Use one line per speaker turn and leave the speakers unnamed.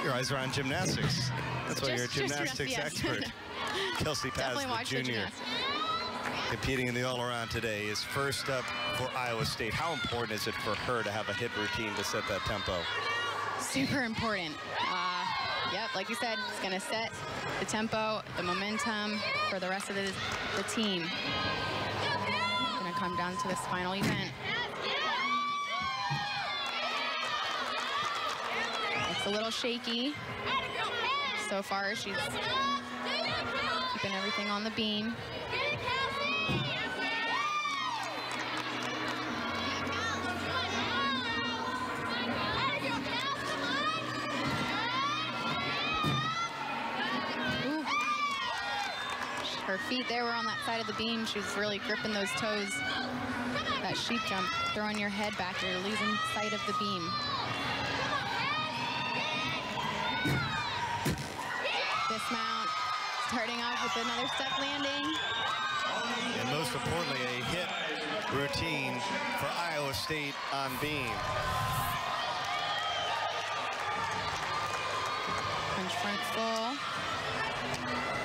Your eyes are on gymnastics. That's why you're a gymnastics expert. Kelsey Paz, the junior, competing in the all-around today, is first up for Iowa State. How important is it for her to have a hit routine to set that tempo?
Super important. Yep, like you said, it's going to set the tempo, the momentum for the rest of the team. It's going to come down to this final event. It's a little shaky. So far, she's keeping everything on the beam. Her feet there were on that side of the beam. She was really gripping those toes. That sheep jump, throwing your head back, you're losing sight of the beam. Dismount, starting off with another step landing.
And most importantly, a hit routine for Iowa State on beam.
Punch front full.